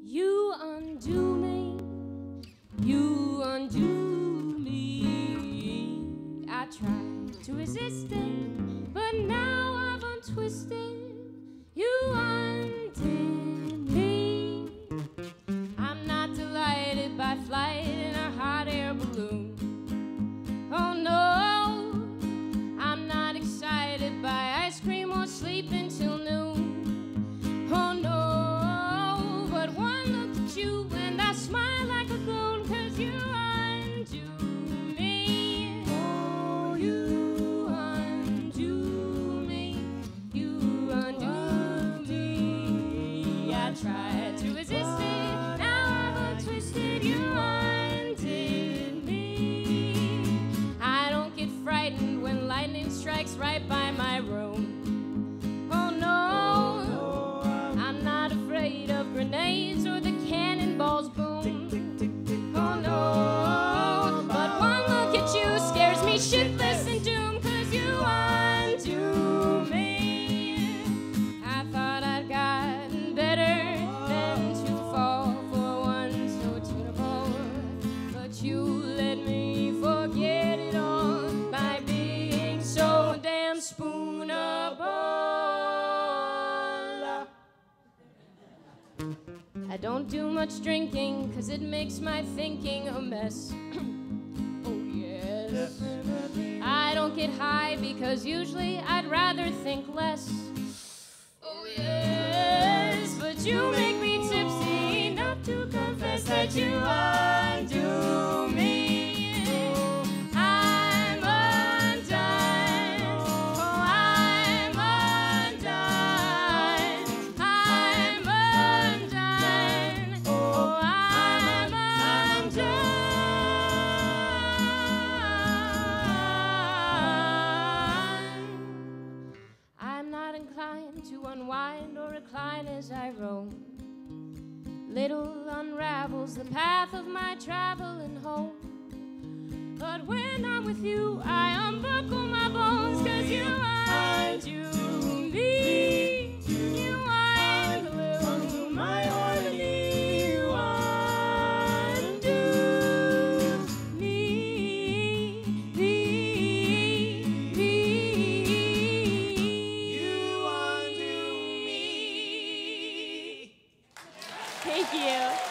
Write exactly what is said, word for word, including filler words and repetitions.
You undo me, you undo me. I tried to resist it, but now I've untwisted. You undid me. I'm not delighted by flight in a hot air balloon. Oh no, I'm not excited by ice cream or sleeping till noon. Oh no, but one look at you and I smile like a goon, 'cause you undo me. Oh, you undo me. You undo me. I tried to resist it, now I've untwisted. You undid me. I don't get frightened when lightning strikes right by my room. Oh no, I'm not afraid of grenades or the cannonballs boom. Oh no, but one look at you scares me shitless and doomed, 'cause you undo me. I thought I'd gotten better than to fall for one so tunable, but you let me forget it all by being so damn spoonable. I don't do much drinking, 'cause it makes my thinking a mess. Oh yes. I don't get high because usually I'd rather think less. Oh yes. But you make me tipsy enough to confess that you undo me. I'm undone. Oh, I'm undone. I'm undone. Oh, I'm undone. I'm not inclined to unwind or recline as I roam. Little unravels the path of my traveling home. But when I'm with you, I unbuckle my bones, 'cause you undo me. You unglue my harmony. You undo me. me, me. You undo me. Thank you.